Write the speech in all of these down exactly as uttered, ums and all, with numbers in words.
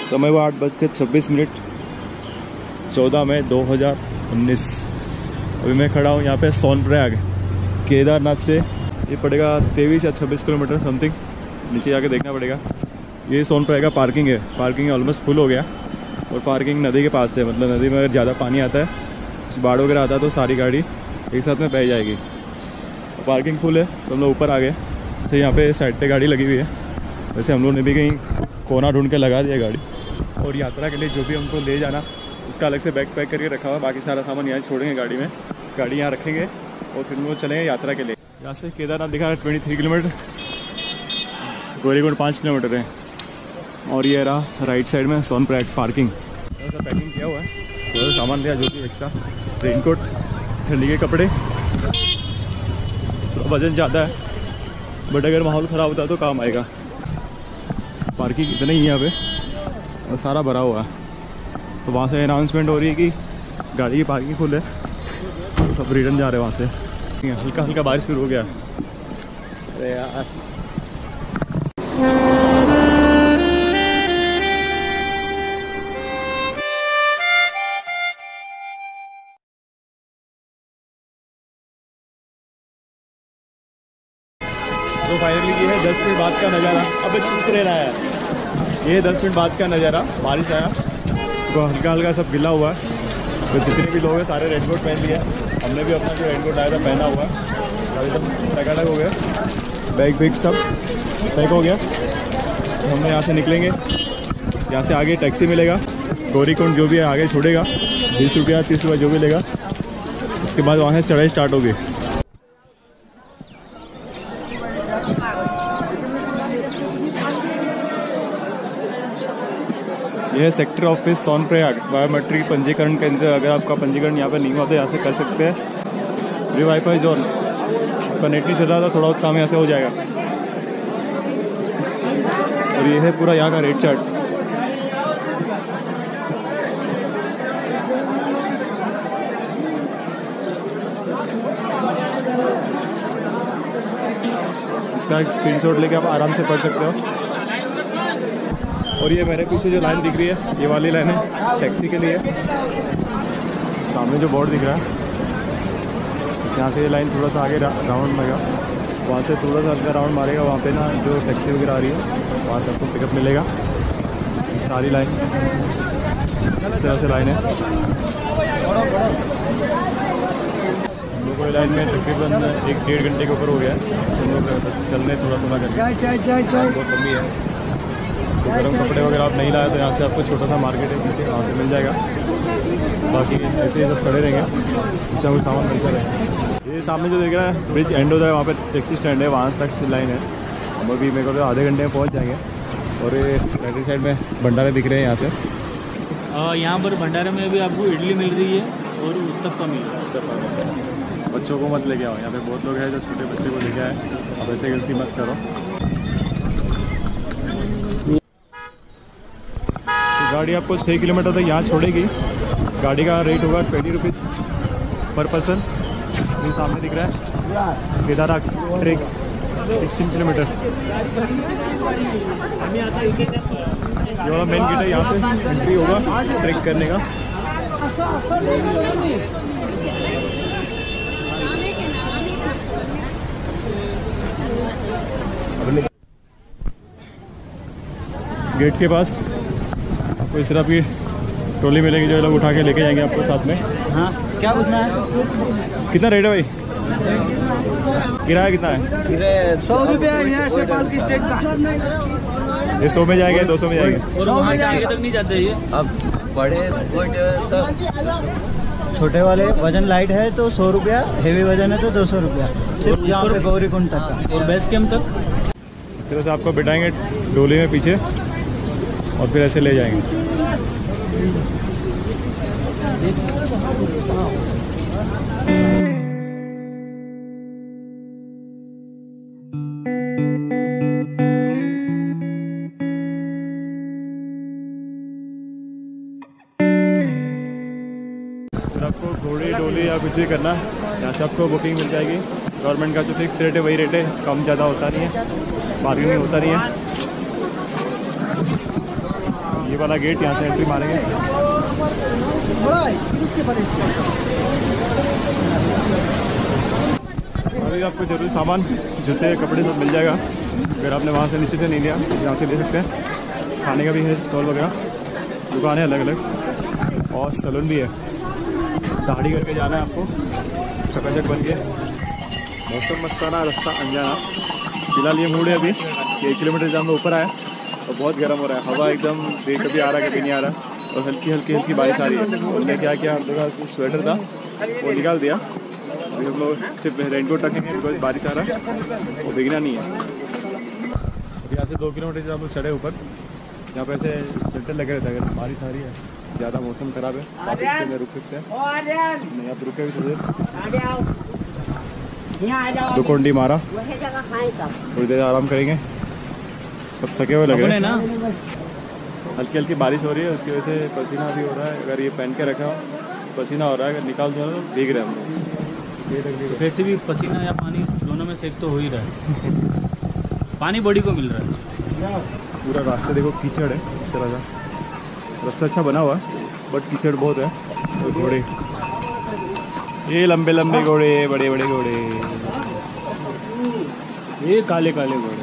समय हुआ आठ बज के छब्बीस मिनट चौदह मई दो हज़ार उन्नीस। अभी मैं खड़ा हूँ यहाँ पे सोनप्रयाग केदारनाथ से। ये पड़ेगा तेईस या छब्बीस किलोमीटर समथिंग, नीचे जाके देखना पड़ेगा। ये सोनप्रयाग का पार्किंग है। पार्किंग ऑलमोस्ट फुल हो गया और पार्किंग नदी के पास है, मतलब नदी में अगर ज़्यादा पानी आता है, कुछ बाढ़ वगैरह आता है तो सारी गाड़ी एक साथ में बह जाएगी। पार्किंग फुल है तो हम लोग ऊपर आ गए। जैसे यहाँ पे साइड पे गाड़ी लगी हुई है, वैसे हम लोग ने भी कहीं कोना ढूंढ के लगा दिया गाड़ी। और यात्रा के लिए जो भी हमको ले जाना उसका अलग से बैग पैक करके रखा हुआ। बाकी सारा सामान यहाँ छोड़ेंगे गाड़ी में, गाड़ी यहाँ रखेंगे और फिर हम लोग चलेंगे यात्रा के लिए। यहाँ से केदारनाथ दिखा रहा है twenty three kilometre, Gauri Kund पाँच किलोमीटर है। और ये रहा राइट साइड में सोनप्रयाग पार्किंग। ऐसा पैकिंग किया हुआ है, थोड़ा सामान लिया जो कि एक्स्ट्रा, रेनकोट, ठंडी के कपड़े। तो वजन ज़्यादा है बट अगर माहौल ख़राब होता है तो काम आएगा। पार्किंग इतना ही है यहाँ पे और सारा भरा हुआ है। तो वहाँ से अनाउंसमेंट हो रही है कि गाड़ी की पार्किंग फुल है, तो सब रिटर्न जा रहे हैं वहाँ से। हल्का हल्का बारिश शुरू हो गया। अरे यार तो फाइनली ये है दस मिनट बाद का नज़ारा। अब चुप रहना है, ये दस मिनट बाद का नज़ारा। बारिश आया तो हल्का हल्का सब गिला हुआ है। तो जितने भी लोग हैं सारे रेनकोट पहन लिया। हमने भी अपना जो रेनकोट आया था पहना हुआ है। अभी सब टकाटक हो गया, बैग वैग सब पैक हो गया। तो हमने यहाँ से निकलेंगे। यहाँ से आगे टैक्सी मिलेगा, गौरी कुंड जो भी है आगे छोड़ेगा, बीस रुपया तीस रुपया जो भी लेगा। उसके बाद वहाँ से चढ़ाई स्टार्ट होगी। यह है सेक्टर ऑफिस सोनप्रयाग बायोमेट्रिक पंजीकरण केंद्र। अगर आपका पंजीकरण यहाँ पे नहीं हुआ तो यहाँ से कर सकते हैं। फ्री वाईफाई जोन, आपका नेट नहीं चल रहा था, थोड़ा बहुत काम यहाँ से हो जाएगा। और ये है पूरा यहाँ का रेट चार्ट। इसका एक स्क्रीनशॉट लेके आप आराम से पढ़ सकते हो। और ये मेरे पीछे जो लाइन दिख रही है, ये वाली लाइन है टैक्सी के लिए। सामने जो बोर्ड दिख रहा है, इस यहाँ से ये लाइन थोड़ा सा आगे राउंड मारेगा, वहाँ से थोड़ा सा हल्का राउंड मारेगा। वहाँ पे ना जो टैक्सी वगैरह आ रही है वहाँ से आपको पिकअप मिलेगा। सारी लाइन इस तरह से लाइन है। हम लोग को लाइन में तकरीबन एक डेढ़ घंटे के ऊपर हो गया है। हम लोग बस चलने थोड़ा थोड़ा करके, बहुत कमी है। तो गर्म कपड़े वगैरह आप नहीं लाए तो यहाँ से आपको छोटा सा मार्केट है पीछे, वहाँ से मिल जाएगा। बाकी ऐसे ही सब खड़े रहेंगे, अच्छा कुछ सामान मिलता रहेगा। ये सामने जो देख रहा है ब्रिज एंड होता है, वहाँ पे टैक्सी स्टैंड है, वहाँ तक लाइन है। हम अभी मेरे को आधे घंटे में पहुँच जाएंगे। और ये राइट साइड में भंडारे दिख रहे हैं यहाँ से। यहाँ पर भंडारे में भी आपको इडली मिल रही है और उत्तपम मिल रहा है। बच्चों को मत लेके आओ, यहाँ पे बहुत लोग हैं जो छोटे बच्चे को लेके आए। अब ऐसे गलती मत करो। गाड़ी आपको छः किलोमीटर तक यहाँ छोड़ेगी। गाड़ी का रेट होगा ट्वेंटी रुपीज़ पर पर्सन। ये सामने दिख रहा है केदारनाथ ट्रेक सिक्सटीन किलोमीटर। ये वाला मेन गेट है, यहाँ से एंट्री होगा ट्रेक करने का। गेट के पास आपको इस तरह की ट्रॉली मिलेगी जो लोग उठा के लेके जाएंगे आपको साथ में। हाँ, क्या पूछना है? कितना रेट है भाई? किराया कितना है? सौ रुपया यहाँ से पालकी स्टेट का। ये सौ में जाएगा, दो सौ में जाएगा, और वहाँ से आगे तक नहीं जाते ये। अब बड़े तो छोटे वाले वजन लाइट है तो सौ रुपया, हेवी वजन है तो दो सौ रुपया, सिर्फ यहाँ पे गौरी कुंड तक का। और बेस कैंप तक इस तरह से आपको बिठाएंगे डोली में पीछे और फिर ऐसे ले जाएंगे। फिर आपको घोड़ी डोली या कुछ भी करना, यहाँ से आपको बुकिंग मिल जाएगी। गवर्नमेंट का जो फिक्स रेट है वही रेट है, कम ज़्यादा होता नहीं है, बार्गेनिंग होता नहीं है। ये वाला गेट, यहाँ से एंट्री मारेंगे। अभी आपको जरूरी सामान, जूते, कपड़े सब मिल जाएगा अगर आपने वहाँ से नीचे से नहीं लिया, यहाँ से ले सकते हैं। खाने का भी है स्टॉल वगैरह, दुकानें अलग अलग और सैलून भी है। दाढ़ी करके जाना है आपको चकाचक बन के। मौसम मस्ताना, रास्ता अनजाना। फिलहाल ये मूड है अभी कि एक किलोमीटर जब हम ऊपर आए और बहुत गर्म हो रहा है, हवा एकदम देर कभी आ रहा है कभी नहीं आ रहा, और हल्की हल्की हल्की बारिश आ रही है। हमने क्या किया, हम लोग स्वेटर था वो निकाल दिया, अभी हम लोग सिर्फ रेनकोट रखेंगे बिकॉज बारिश आ रहा है, वो भीगना नहीं है। अब यहाँ से दो किलोमीटर जब हम लोग चढ़े ऊपर, यहाँ पे ऐसे शेल्टर लगे रहता है, अगर बारिश आ रही है, ज़्यादा मौसम ख़राब है, वापस रुक सकते हैं, नहीं आप रुके भी थोड़ी देर, दो कोंडी मारा, थोड़ी देर आराम करेंगे। सब थके हुए लग रहे हैं ना, हल्की हल्की बारिश हो रही है, उसकी वजह से पसीना भी हो रहा है। अगर ये पहन के रखा हो पसीना हो रहा है, अगर निकाल दो तो भीग रहे हैं हम लोग। वैसे भी पसीना या पानी दोनों में सेक तो हो ही रहा है। पानी बॉडी को मिल रहा है। पूरा रास्ता देखो कीचड़ है, इस तरह का रास्ता अच्छा बना हुआ है बट कीचड़ बहुत है। और घोड़े, ये लंबे लंबे घोड़े, बड़े बड़े घोड़े, ये काले काले घोड़े।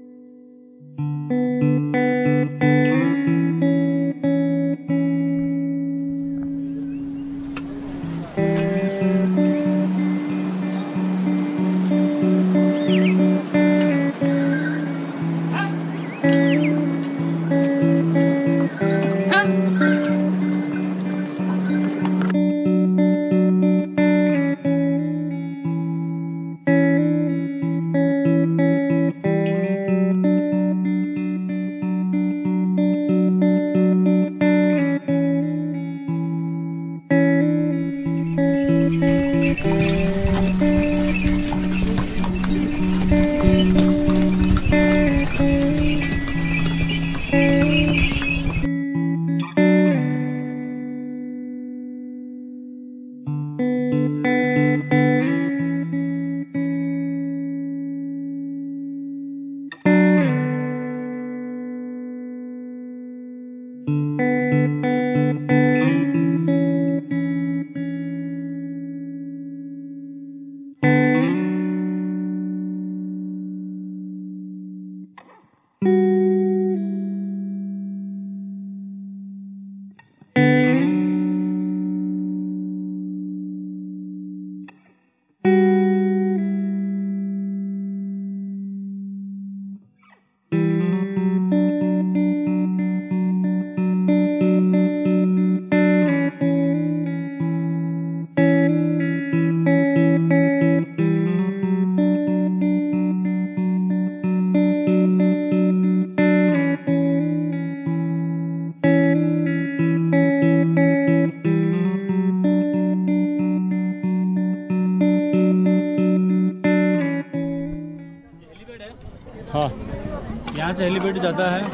हाँ, यहाँ से हेलीपैड जाता है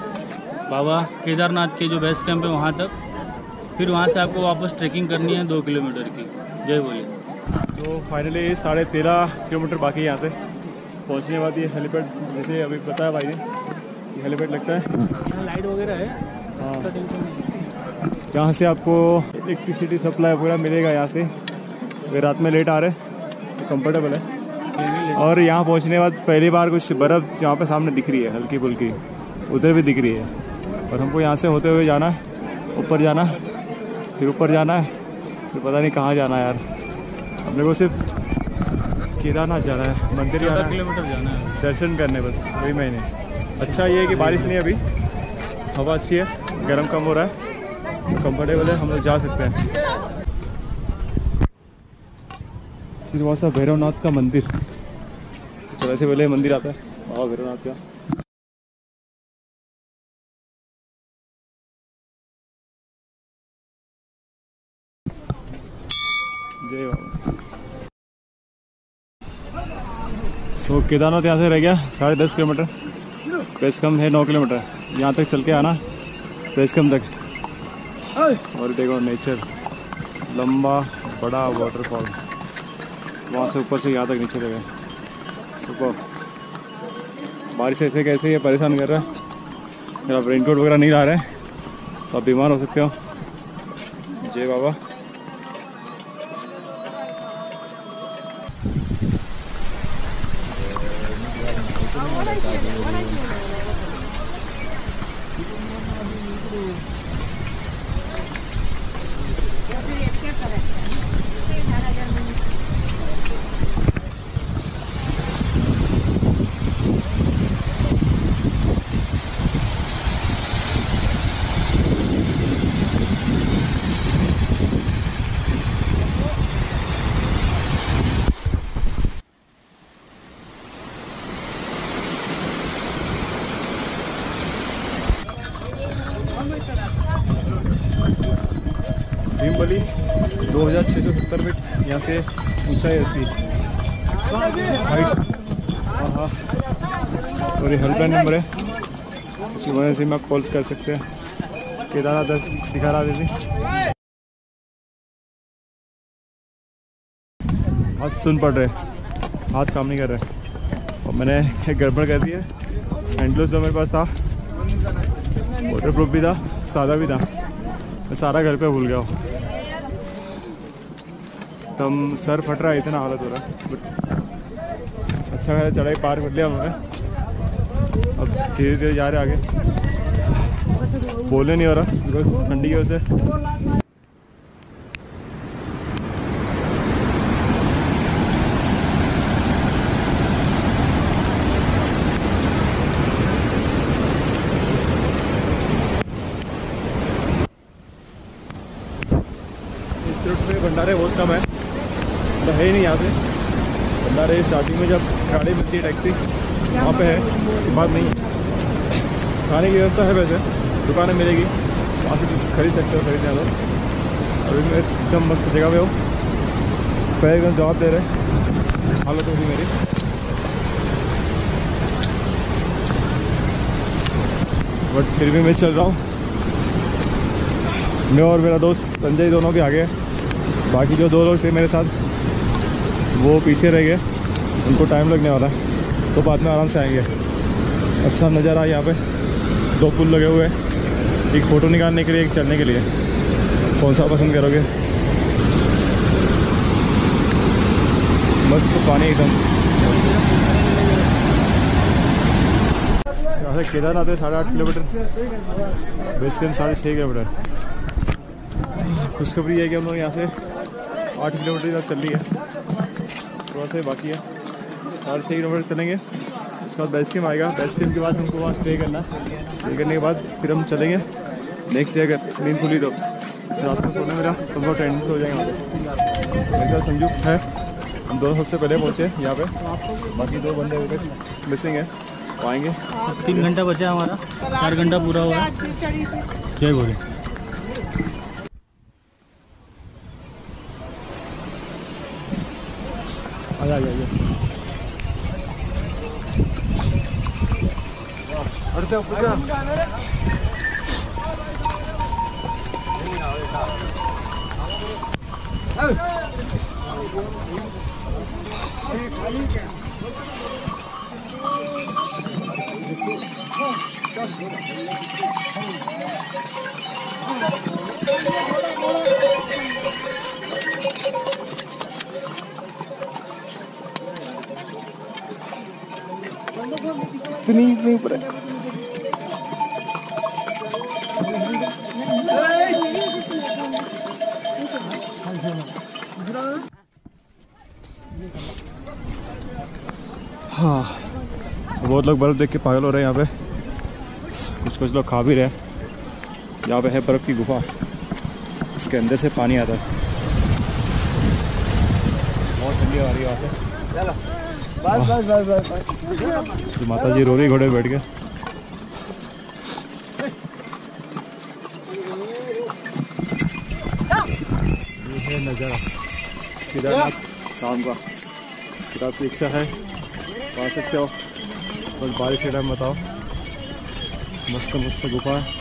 बाबा केदारनाथ के जो बेस कैंप है वहाँ तक, फिर वहाँ से आपको वापस ट्रैकिंग करनी है दो किलोमीटर की। जय बोले। तो फाइनली साढ़े तेरह किलोमीटर बाकी है यहाँ से पहुँचने के बाद। ये हेलीपैड जैसे अभी बताया भाई ने, ये हेलीपैड लगता है, यहाँ लाइट वगैरह है। हाँ, यहाँ से आपको इलेक्ट्रिसिटी सप्लाई वगैरह मिलेगा यहाँ से। अगर रात में लेट आ रहे तो कंफर्टेबल है। और यहाँ पहुँचने के बाद पहली बार कुछ बर्फ़ यहाँ पे सामने दिख रही है, हल्की फुल्की, उधर भी दिख रही है। और हमको यहाँ से होते हुए जाना है, ऊपर जाना है, फिर ऊपर जाना है, फिर पता नहीं कहाँ जाना है यार। अपने को सिर्फ केदारनाथ जाना है, मंदिर जाना है, किलोमीटर जाना है, दर्शन करने बस, वही महीने। अच्छा ये है कि बारिश नहीं, अभी हवा अच्छी है, गर्म कम हो रहा है, कंफर्टेबल है, हम लोग जा सकते हैं। सिरवासा भैरवनाथ का मंदिर, चलो से पहले मंदिर आता है बाबा भैरवनाथ का। जय बाबा। सो so, केदारनाथ यहाँ से रह गया साढ़े दस किलोमीटर, बेस कम है नौ किलोमीटर। यहाँ तक चल के आना बेस कम तक। और देखो नेचर, लंबा बड़ा वाटरफॉल, वहाँ से ऊपर से यहाँ तक नीचे लगे। सुपर। बारिश ऐसे कैसे ये परेशान कर रहा है। अगर आप रेनकोट वगैरह नहीं ला रहे हैं तो आप बीमार हो सकते हो। जय बाबा। भीमबली दो हज़ार छः सौ सत्तर फीट यहाँ से ऊंचाई है इसकी हाइट। हाँ हाँ, और ये हेल्पलाइन नंबर है, इस इमरजेंसी में आप कॉल कर सकते हैं। केदारनाथ दस दिखा रहा दीदी, हाथ सुन पड़ रहे, हाथ काम नहीं कर रहे। और मैंने एक गड़बड़ कर दी है, हैंडग्लोव्स जो मेरे पास था, वाटर प्रूफ भी था, सादा भी था, मैं सारा घर पे भूल गया हूँ। एकदम सर फट रहा है, इतना हालत हो रहा है। बट अच्छा है, चढ़ाई पार कर लिया हमने। अब धीरे धीरे जा रहे आगे, बोलने नहीं हो रहा बिकॉज ठंडी की वजह से। इस रूट पे भंडारे बहुत कम है, मतलब है ही नहीं यहाँ से भंडारे। स्टार्टिंग में जब गाड़ी मिलती है टैक्सी, वहाँ पे है, ऐसी बात नहीं है। खाने की व्यवस्था है, वैसे दुकानें मिलेगी, वहाँ से खरीद सकते हो, खरीदने वालों। अभी मैं एकदम मस्त जगह पे हूँ, पैर एकदम जवाब दे रहे, हालत होगी मेरी। बट फिर भी मैं चल रहा हूँ। मैं और मेरा दोस्त संजय दोनों भी आगे, बाकी जो दो लोग थे मेरे साथ वो पीछे रह गए, उनको टाइम लगने वाला है, तो बाद में आराम से आएंगे। अच्छा नज़ारा यहाँ पे, दो पुल लगे हुए हैं, एक फ़ोटो निकालने के लिए, एक चलने के लिए। कौन सा पसंद करोगे? मस्त पानी एकदम। यहाँ से केदारनाथ है साढ़े आठ किलोमीटर, बेस कैंप साढ़े छः किलोमीटर। खुशखबरी है कि हम लोग यहाँ से आठ किलोमीटर तक चल रही है, थोड़ा सा बाकी है। साढ़े छः किलोमीटर चलेंगे, उसके बाद बेस कैंप आएगा। बेस कैंप के बाद हमको वहाँ स्टे करना, स्टे करने के बाद फिर हम चलेंगे नेक्स्ट डे। अगर नींद खुली तो रात को सोने मेरा तुम लोग टेंशन हो जाएंगे वहाँ पे। मेरे साथ संजू है, हम दोनों सबसे पहले पहुँचे यहाँ पे, बाकी दो बंदे अभी तक मिसिंग है, वो आएंगे। तीन घंटा बचा है हमारा, चार घंटा पूरा हुआ है। जय गौरी। आजा आजा आजा। अरे पूजा इतनी इतनी ऊपर है। हाँ, तो बहुत लोग बर्फ़ देख के पागल हो रहे हैं यहाँ पे, कुछ कुछ लोग खा भी रहे हैं। यहाँ पे है बर्फ़ की गुफा, इसके अंदर से पानी आता है, बहुत ठंडी आ रही है वहाँ से। बस बस बस बस तो माता जी रो रही घोड़े बैठ के। ये है नज़ारा केदारनाथ धाम का। अगर आपकी इच्छा है तो आ सकते हो, बस बारिश के टाइम बताओ। मस्त मस्त गुफा है।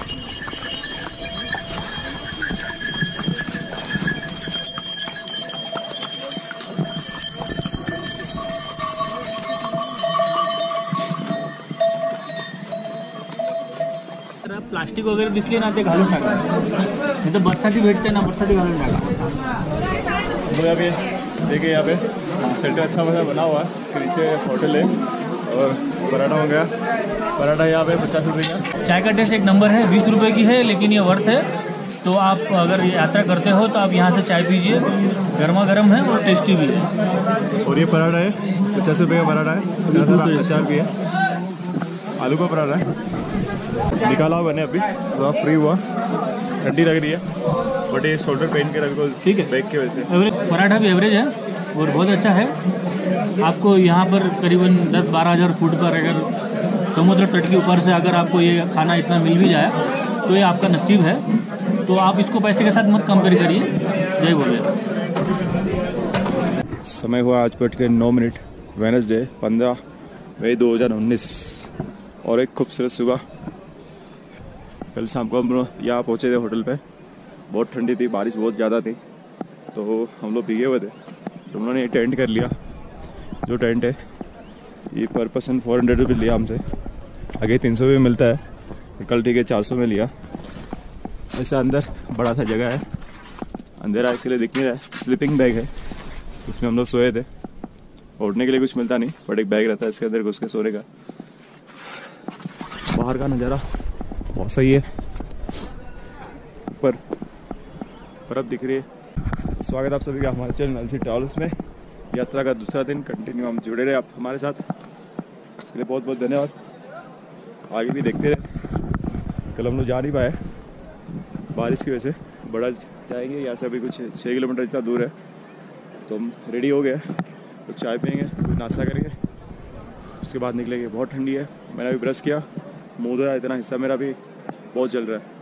जर प्लास्टिक वगैरे दिसली ना ते घालून टाका, नाही तर बरसाती भेटते ना, बरसाती घालून टाका। तो अभी देखिए यहाँ पे शेल्टर अच्छा मजा बना हुआ है, नीचे होटल है और पराठा हो गया। पराठा यहाँ पे पचास रुपये का। चाय का टेस्ट एक नंबर है, बीस रुपये की है लेकिन ये वर्थ है। तो आप अगर यात्रा करते हो तो आप यहाँ से चाय पीजिए, गर्मा गर्म है और टेस्टी भी है। और ये पराठा है पचास रुपये का पराठा है, अचार भी है, आलू का पराठा है, निकाला हुआ मैंने अभी, थोड़ा फ्री हुआ, ठंडी लग रही है बट ये शोल्डर पेन के रखो ठीक है बैग की वजह से। एवरेज पराठा भी एवरेज है और बहुत अच्छा है। आपको यहाँ पर करीबन दस बारह हज़ार फुट पर अगर समुद्र तट के ऊपर से अगर आपको ये खाना इतना मिल भी जाए तो ये आपका नसीब है। तो आप इसको पैसे के साथ मत कंपेयर करिए। जय बोले। समय हुआ आज बैठ के नौ मिनट, वेडनेसडे पंद्रह मई दो हज़ार उन्नीस और एक खूबसूरत सुबह। कल शाम को हम लोग यहाँ पहुँचे थे होटल पे, बहुत ठंडी थी, बारिश बहुत ज़्यादा थी, तो हम लोग भीगे हुए थे, तो उन्होंने ये टेंट कर लिया। जो टेंट है ये पर पर्सन फोर हंड्रेड रुपीज़ लिया हमसे, आगे तीन सौ भी मिलता है, कल ठीक है चार सौ में लिया। ऐसा अंदर बड़ा सा जगह है, अंधेरा इसके लिए दिख नहीं रहा है। स्लीपिंग बैग है, इसमें हम लोग सोए थे। ओढ़ने के लिए कुछ मिलता नहीं बट एक बैग रहता है इसके अंदर घुस के सोने का। बाहर का नज़ारा बहुत सही है, ऊपर बर्फ दिख रही है। स्वागत आप सभी का हमारे चैनल LcTravelers में। यात्रा का दूसरा दिन कंटिन्यू हम जुड़े रहे आप हमारे साथ, इसके लिए बहुत बहुत धन्यवाद। आगे भी देखते रहे। कल हम लोग जा नहीं पाए बारिश की वजह से, बड़ा जाएंगे यहाँ से, अभी कुछ छः किलोमीटर इतना दूर है, तो हम रेडी हो गए, कुछ चाय पियेंगे, कुछ नाश्ता करेंगे, उसके बाद निकलेंगे। बहुत ठंडी है, मैंने अभी ब्रश किया, मुँह धोया, इतना हिस्सा मेरा भी बहुत जल रहा है।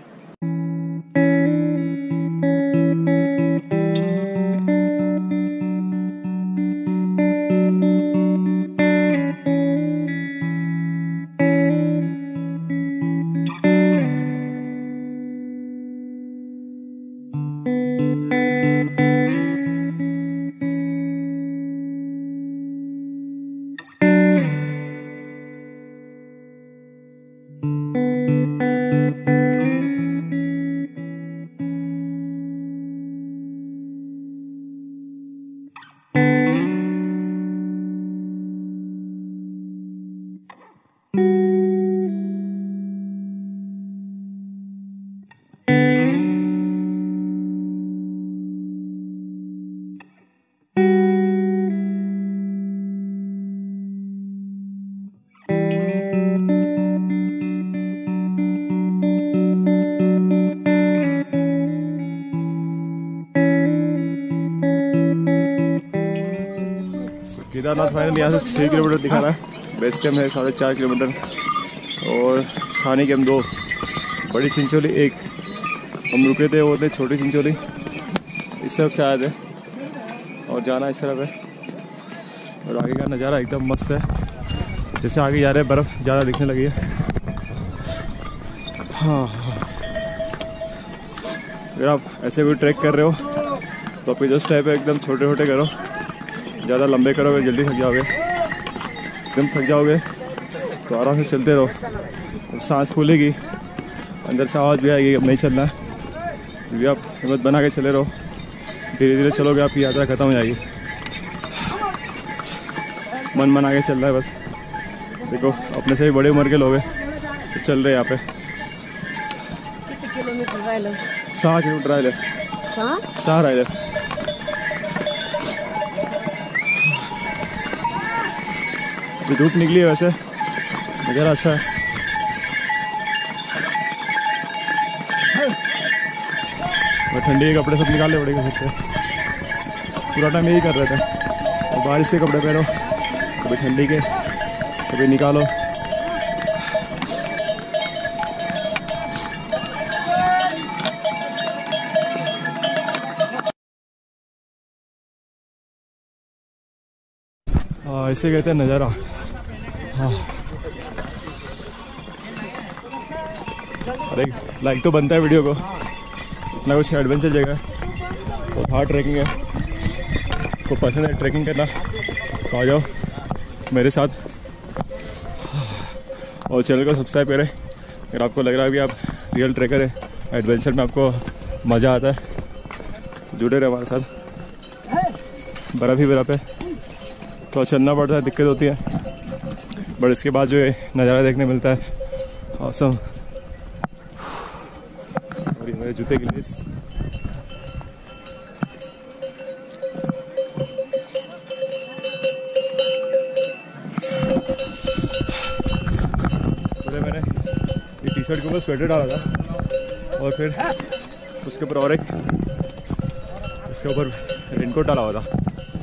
केदारनाथ फाइनल यहाँ से छः किलोमीटर दिखा रहा है, बेस कैम्प है साढ़े चार किलोमीटर, और छानी कैम्प दो, बड़ी चिंचोली एक, हम रुके थे वो थे छोटी चिंचोली, इस तरफ से आए थे और जाना इस तरफ है। और आगे का नज़ारा एकदम मस्त है, जैसे आगे जा रहे हैं बर्फ़ ज़्यादा दिखने लगी है। हाँ हाँ, अगर आप ऐसे कोई ट्रैक कर रहे हो तो आपके जो स्टेप है एकदम छोटे छोटे करो, ज़्यादा लंबे करोगे जल्दी थक जाओगे, एकदम थक जाओगे तो आराम से चलते रहो। और सांस फूलेगी, अंदर से आवाज़ भी आएगी अब नहीं चलना है, तो भी आप हिम्मत बना के चले रहो, धीरे धीरे चलोगे आपकी यात्रा ख़त्म हो जाएगी। मन बना के चल रहा है बस, देखो अपने से भी बड़ी उम्र के लोग हैं तो चल रहे हैं यहाँ पे। सहा किलोमीटर राहिले सहा राहिले धूप निकली है, वैसे नज़ारा अच्छा है। और ठंडी के कपड़े सब निकालने पड़ेंगे फिर से, पूरा टाइम यही कर रहे थे। तो बारिश के कपड़े पहनो, कभी ठंडी के, कभी निकालो। हाँ, ऐसे कहते हैं नज़ारा। हाँ, अरे लाइक तो बनता है वीडियो को, इतना कुछ एडवेंचर जगह है, बहुत हार्ड ट्रैकिंग है। को पसंद है ट्रैकिंग करना तो आ जाओ मेरे साथ, और चैनल को सब्सक्राइब करें, अगर आपको लग रहा है कि आप रियल ट्रैकर है, एडवेंचर में आपको मज़ा आता है, जुड़े रहे हमारे साथ। बर्फ़ ही बर्फ़ है तो चलना पड़ता है, दिक्कत होती है, बट इसके बाद जो है नज़ारा देखने मिलता है ऑसम। और ये मेरे जूते की लेस। पहले मैंने ये टी शर्ट के ऊपर स्वेटर डाला था और फिर उसके ऊपर और एक उसके ऊपर रेनकोट डाला हुआ था।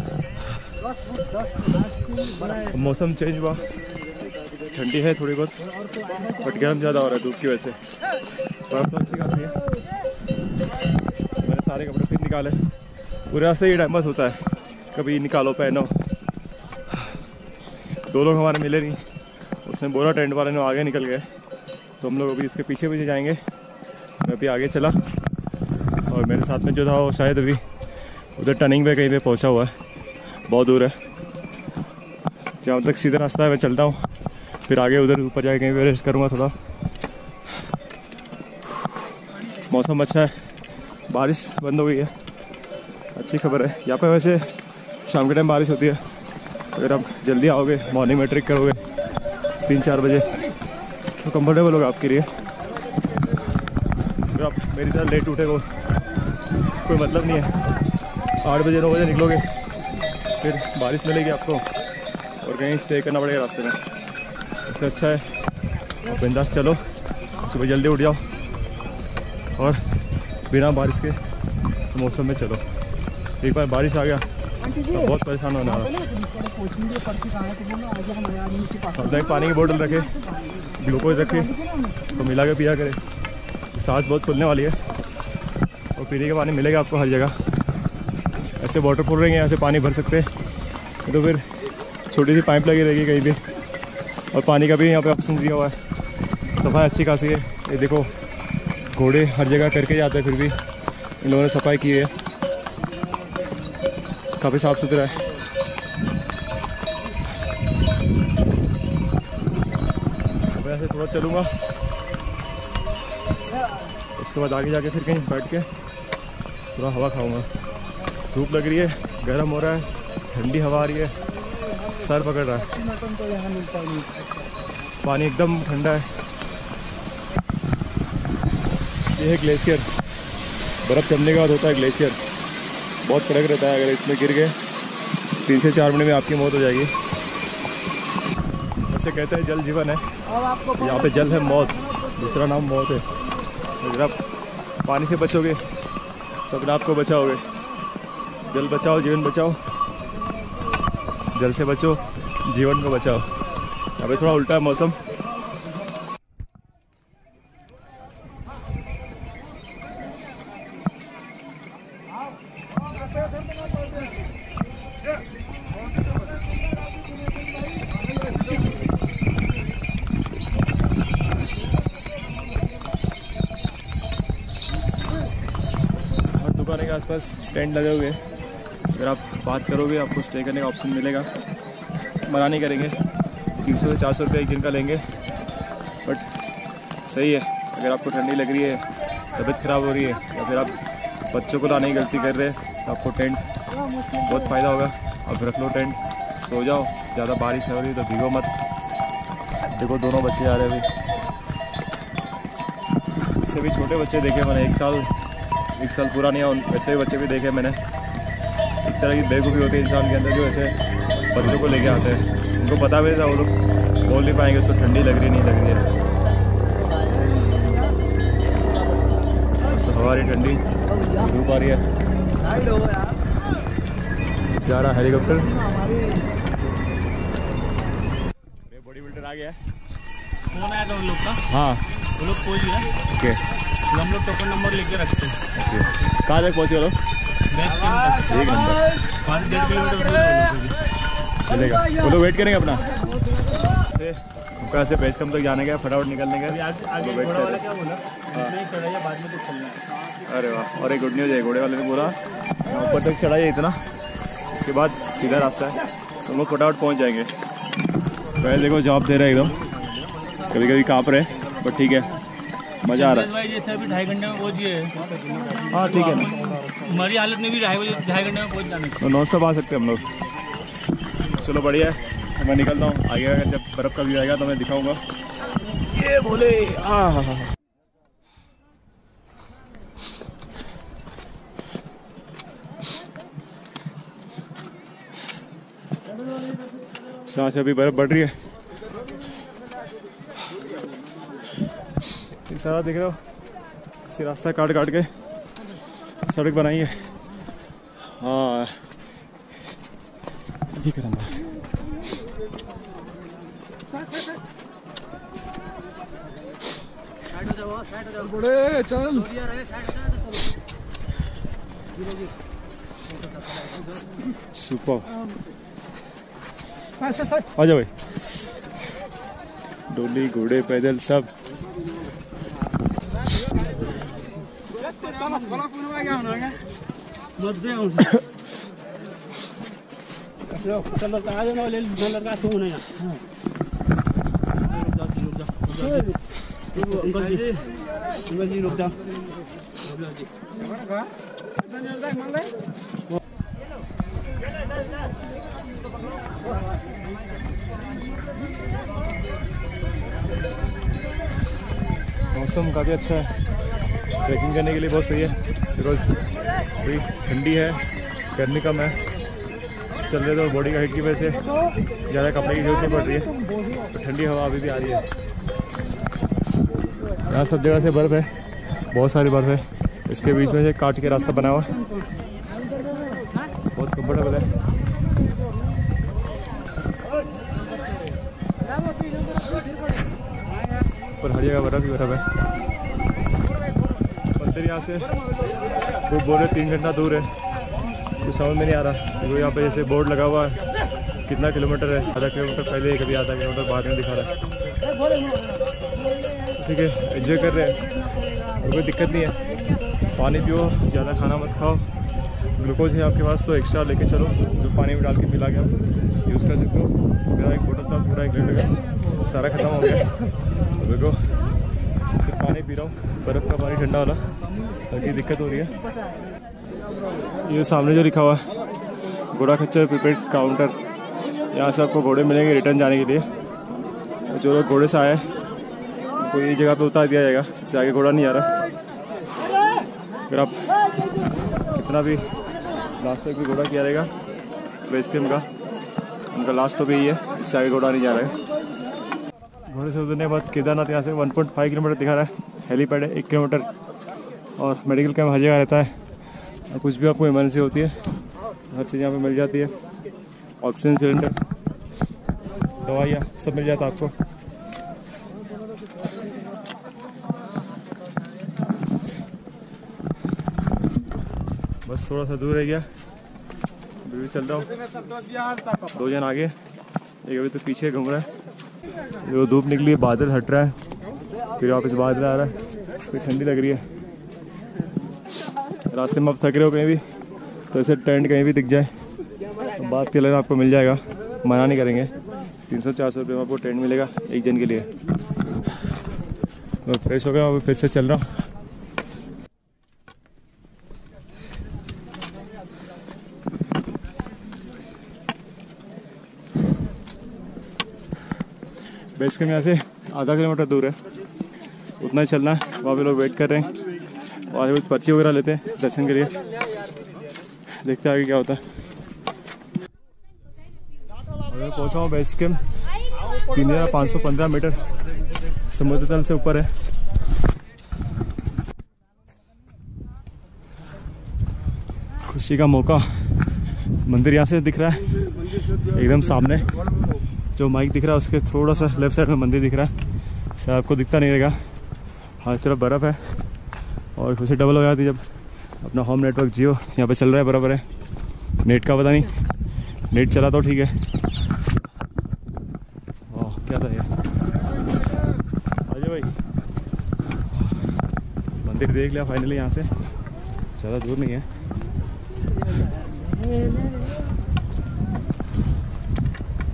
मौसम चेंज हुआ, ठंडी है थोड़ी बहुत, बट गर्म ज़्यादा हो रहा है धूप की वजह से। बर्फ तो अच्छी खासी है। मैंने सारे कपड़े फिर निकाले, पूरे रास्ते ही टाइम पास होता है, कभी निकालो पहनो। दो लोग हमारे मिले नहीं, उसने बोला टेंट वाले ने आगे निकल गए, तो हम लोग अभी उसके पीछे पीछे जाएंगे। मैं अभी आगे चला और मेरे साथ में जो था वो शायद अभी उधर टर्निंग पे कहीं पे पहुंचा हुआ है, बहुत दूर है। जहाँ तक सीधा रास्ता है मैं चलता हूँ, फिर आगे उधर ऊपर जाके कहीं पे रेस्ट करूँगा थोड़ा। मौसम अच्छा है, बारिश बंद हो गई है, अच्छी खबर है। यहाँ पे वैसे शाम के टाइम बारिश होती है, अगर आप जल्दी आओगे, मॉर्निंग में ट्रिक करोगे तीन चार बजे तो कंफर्टेबल होगा आपके लिए। अगर आप मेरी तरह लेट उठे को कोई मतलब नहीं है, आठ बजे नौ बजे निकलोगे फिर बारिश मिलेगी आपको और कहीं स्टे करना पड़ेगा रास्ते में। इससे अच्छा है आप बिंदास चलो, सुबह जल्दी उठ जाओ और बिना बारिश के मौसम में चलो। एक बार बारिश आ गया तो बहुत परेशान होना है। एक पानी की बोतल रखे, ग्लूकोज रखे तो मिला के पिया करे, सांस बहुत खुलने वाली है और पीने का पानी मिलेगा आपको हर जगह। ऐसे वाटरफॉल रहेंगे, यहाँ से पानी भर सकते हैं तो फिर छोटी सी पाइप लगी रहेगी कहीं भी, और पानी का भी यहाँ पे ऑप्शन दिया हुआ है। सफाई अच्छी खासी है, ये देखो घोड़े हर जगह करके जाते हैं, फिर भी इन लोगों ने सफाई की है, काफ़ी साफ़ सुथरा है। अब ऐसे थोड़ा चलूँगा, उसके बाद आगे जाके फिर कहीं बैठ के थोड़ा हवा खाऊंगा। धूप लग रही है, गर्म हो रहा है, ठंडी हवा आ रही है, सर पकड़ रहा है, पानी एकदम ठंडा है। ये है ग्लेशियर, बर्फ़ जमने के बाद होता है ग्लेशियर, बहुत कड़क रहता है। अगर इसमें गिर गए तीन से चार मिनट में आपकी मौत हो जाएगी। ऐसे कहते हैं जल जीवन है, यहाँ पे जल है मौत, दूसरा नाम मौत है। अगर आप पानी से बचोगे तो अपने आप को बचाओगे। जल बचाओ जीवन बचाओ, जल से बचो जीवन को बचाओ। अभी थोड़ा उल्टा है मौसम। दुकान के आसपास टेंट लगे हुए हैं, अगर आप बात करोगे आपको स्टे करने का ऑप्शन मिलेगा। मना नहीं करेंगे, तीन सौ से चार सौ रुपये एक दिन का लेंगे, बट सही है। अगर आपको ठंडी लग रही है, तबीयत ख़राब हो रही है, या फिर आप बच्चों को लाने की गलती कर रहे हैं तो आपको टेंट बहुत फ़ायदा होगा। आप रख लो टेंट, सो जाओ, ज़्यादा बारिश नहीं हो रही तो भीगो मत। देखो दोनों बच्चे आ रहे हैं अभी, इससे भी छोटे बच्चे देखे मैंने, एक साल एक साल पूरा नहीं है, वैसे भी बच्चे भी देखे मैंने। एक तरह की बेवकूफ़ी होती है इंसान के अंदर जो ऐसे बच्चों को लेके आते हैं। उनको पता भी था, वो लोग बोल नहीं पाएंगे उसको ठंडी लग रही नहीं लग रही है। बस हवा रही ठंडी, धूप आ रही है, जा रहा हेलीकॉप्टर। बॉडी बिल्डर आ गया है, फोन आया था उन लोग का। हाँ वो लोग पहुँच गया। ओके, तो हम लोग टोकन नंबर लेके रखते हैं। ओके, कहाँ तक पहुँचे लोग? बेस कैंप एक नंबर पाँच डेढ़ किलोमीटर चलेगा, वो लोग वेट करेंगे अपना। उनका ऐसे बेस कैंप तक जाने का, फटाफट निकलने का। आगे वेट घोड़ा कर वाला रहे क्या बोला? नहीं चढ़ाइए, बाद में तो चलना है। अरे वाह, और एक गुड न्यूज़ है, घोड़े वाले ने बोला ऊपर तक चढ़ाइए इतना, इसके बाद सीधा रास्ता है, तो हम लोग फटाफट पहुँच जाएंगे। पहले देखो जॉब दे रहे हैं एकदम, कभी कभी काँप रहे, बट ठीक है। मज़ा आ रहा है। भाई जैसे अभी ढाई घंटे में पहुँचिए। हाँ ठीक है ना, हमारी हालत में भी ढाई बजे ढाई घंटे में पहुँच जाने तो नॉन स्टॉप आ सकते हैं हम लोग। चलो बढ़िया है, मैं निकलता हूँ। आगे जब बर्फ़ का व्यू आएगा तो मैं दिखाऊंगा। ये बोले हाँ हाँ हाँ यहाँ से अभी बर्फ़ बढ़ रही है। ये सारा देख रहे हो, इसी रास्ता काट काट के सड़क बनाई है। हाँ ये करूँगा। बड़े चल सुपर, आ जाओ भाई। डोली घोड़े पैदल सब। अंकल जी अंकल जी रुक जाओ। मौसम काफ़ी अच्छा है, ट्रैकिंग करने के लिए बहुत सही है। बिकॉज थोड़ी ठंडी है, गर्मी कम है, चल रहे तो बॉडी का हीट की वजह से ज़्यादा कपड़े की जरूरत नहीं पड़ रही है, तो ठंडी हवा अभी भी आ रही है। यहाँ सब जगह से बर्फ़ है, बहुत सारी बर्फ़ है। इसके बीच में से काट के रास्ता बना हुआ, बहुत कम्फर्टेबल है। पर हर जगह बर्फ़ ही बर्फ़ है। मंदिर यहाँ से वो बोल रहे तीन घंटा दूर है, कुछ समझ में नहीं आ रहा। वो यहाँ पे जैसे बोर्ड लगा हुआ है, कितना किलोमीटर है, आधा किलोमीटर पहले, कभी आधा किलोमीटर बाद में दिखा रहा है। ठीक है, एंजॉय कर रहे हैं, कोई दिक्कत नहीं है। पानी पियो, ज़्यादा खाना मत खाओ। ग्लूकोज है आपके पास तो एक्स्ट्रा लेके चलो, जो पानी में डाल के पिला के आप यूज़ कर सकते हो। मेरा एक बोतल था पूरा एक लीटर का, सारा ख़त्म हो गया। देखो सिर्फ पानी पी रहा हूँ, बर्फ़ का पानी ठंडा वाला, ताकि दिक्कत हो रही है। ये सामने जो लिखा हुआ है घोड़ा खच्चर प्रीपेड काउंटर, यहाँ से आपको घोड़े मिलेंगे रिटर्न जाने के लिए। जो लोग घोड़े से आए उनको ये जगह पे उतार दिया जाएगा, इससे आगे घोड़ा नहीं आ रहा। अगर आप कितना भी लास्ट तक भी घोड़ा किया रहेगा बेस कैंप का, उनका लास्ट तो भी यही है, इससे आगे घोड़ा नहीं जा रहा है। घोड़े से उतरने के बाद केदारनाथ यहाँ से वन पॉइंट फाइव किलोमीटर दिखा रहा है, हेलीपैड है एक किलोमीटर, और मेडिकल कैंप हर जगह रहता है। और कुछ भी आपको इमरजेंसी होती है हर चीज़ यहाँ पे मिल जाती है, ऑक्सीजन सिलेंडर, दवाइयाँ सब मिल जाता है आपको। बस थोड़ा सा दूर रह गया, अभी भी चल रहा हूँ। दो जन आगे, एक अभी तो पीछे घूम रहा है। जो धूप निकली है, बादल हट रहा है, फिर वापस बादल आ रहा है, फिर ठंडी लग रही है। रास्ते में आप थक रहे हो कहीं भी, तो ऐसे टेंट कहीं भी दिख जाए तो बात के लिए आपको मिल जाएगा, मना नहीं करेंगे। तीन सौ चार सौ रुपये में आपको टेंट मिलेगा एक जन के लिए। तो फ्रेश हो गया, अभी फिर से चल रहा हूँ। बेस कैंप यहाँ से आधा किलोमीटर दूर है, उतना ही चलना है। वहाँ पे लोग वेट कर रहे हैं, वहाँ से कुछ पर्ची वगैरह लेते हैं दर्शन के लिए। देखते हैं आगे क्या होता है। मैं पहुँचा हूँ बेस कैंप, तीन हज़ार पाँच सौ पंद्रह मीटर समुद्र तल से ऊपर है। खुशी का मौका, मंदिर यहाँ से दिख रहा है एकदम सामने। जो माइक दिख रहा है उसके थोड़ा सा लेफ्ट साइड में मंदिर दिख रहा है, शायद आपको दिखता नहीं रहेगा। हर तरफ बर्फ़ है और खुशी डबल हो जाती है जब अपना होम नेटवर्क जियो यहाँ पे चल रहा है बराबर है। नेट का पता नहीं, नेट चला तो ठीक है। ओह क्या था ये, आजा भाई। मंदिर देख लिया फाइनली, यहाँ से ज़्यादा दूर नहीं है।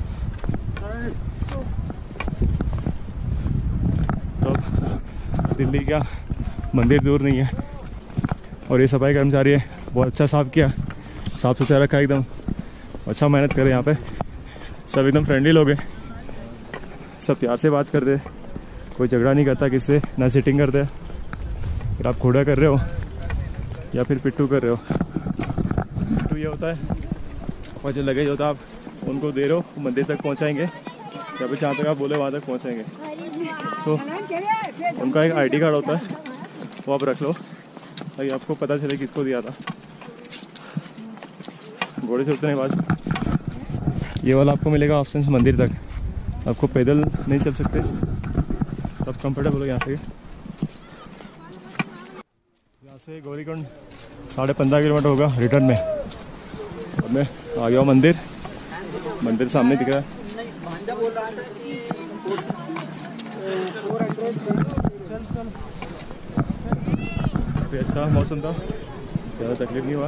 दिन फाइनली क्या मंदिर दूर नहीं है। और ये सफाई कर्मचारी है, बहुत अच्छा साफ़ किया, साफ़ सुथरा रखा एकदम, अच्छा मेहनत करे यहाँ पे। सब एकदम फ्रेंडली लोग हैं, सब प्यार से बात करते, कोई झगड़ा नहीं करता किससे, ना सिटिंग करते। फिर आप घोड़ा कर रहे हो या फिर पिट्टू कर रहे हो। पिट्टू ये होता है और जो लगेज होता है आप उनको दे रहे हो, मंदिर तक पहुँचाएँगे या फिर जहाँ तक आप बोले वहाँ तक पहुँचाएँगे। तो उनका एक आईडी कार्ड होता है, वो आप रख लो ताकि आपको पता चले किसको दिया था। घोड़े से उतरने के बाद ये वाला आपको मिलेगा ऑप्शन मंदिर तक। आपको पैदल नहीं चल सकते, तब कंफर्टेबल हो यहाँ से। यहाँ से गौरी कुंड साढ़े पंद्रह किलोमीटर होगा रिटर्न में। अब मैं आ गया हूँ मंदिर, मंदिर सामने दिख रहा है। काफ़ी अच्छा मौसम था, ज़्यादा तकलीफ नहीं हुआ।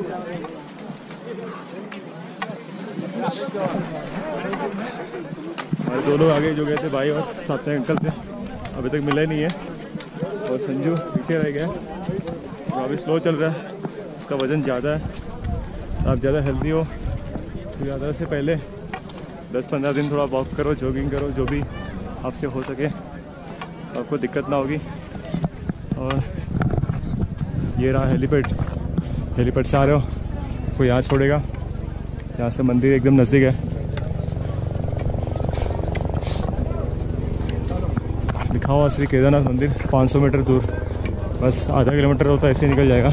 हमारे दो लोग आगे जो गए थे, भाई और साथ में अंकल थे, अभी तक मिले नहीं है। और संजू पीछे रह गया, वो अभी स्लो चल रहा है, उसका वज़न ज़्यादा है। आप ज़्यादा हेल्दी हो तो यात्रा से पहले दस पंद्रह दिन थोड़ा वॉक करो, जॉगिंग करो, जो भी आपसे हो सके, आपको दिक्कत ना होगी। और ये रहा हेलीपैड, हेलीपैड से आ रहे हो, कोई यहाँ छोड़ेगा, यहाँ से मंदिर एकदम नज़दीक है। लिखा हुआ श्री केदारनाथ मंदिर, पाँच सौ मीटर दूर, बस आधा किलोमीटर होता है, ऐसे निकल जाएगा।